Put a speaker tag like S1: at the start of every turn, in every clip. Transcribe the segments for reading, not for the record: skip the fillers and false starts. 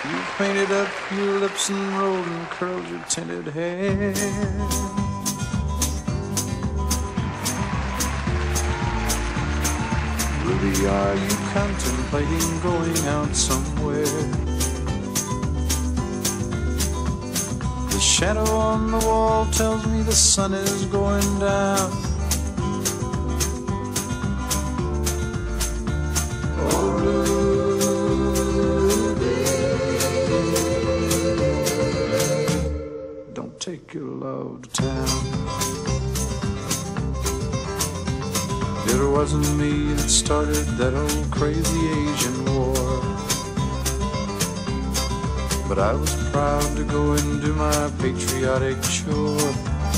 S1: You painted up your lips and rolled and curled your tinted hair. Ruby, are you contemplating going out somewhere? The shadow on the wall tells me the sun is going down. Oh, Ruby, don't take your love to town. It wasn't me that started that old crazy Asian war, but I was proud to go and do my patriotic chore.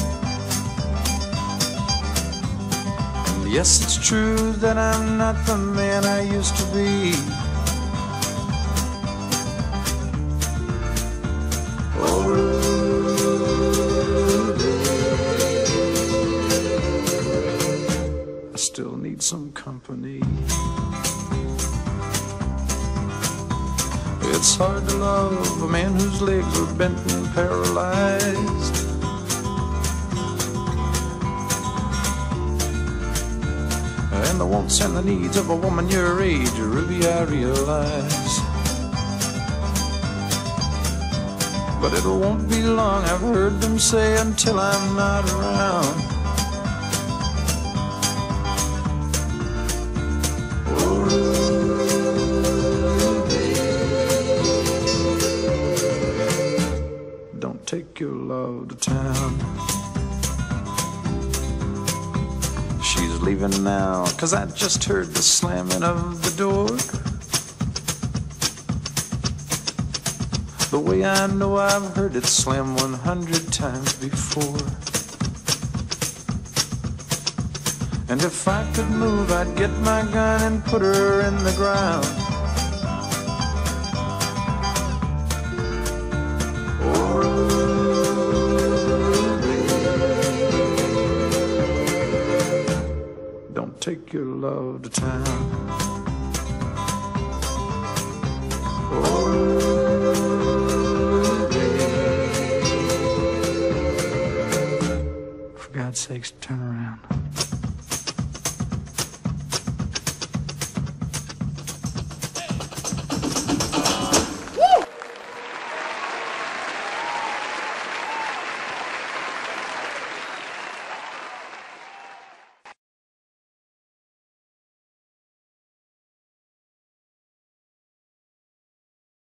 S1: And yes, it's true that I'm not the man I used to be. Oh, Ruby, I still need some company. It's hard to love a man whose legs are bent and paralyzed, and the wants and the needs of a woman your age, Ruby, I realize. But it won't be long, I've heard them say, until I'm not around. Take your love to town. She's leaving now, 'cause I just heard the slamming of the door. The way I know I've heard it slam 100 times before. And if I could move, I'd get my gun and put her in the ground. Take your love to town. Oh, Ruby, for God's sakes, turn around.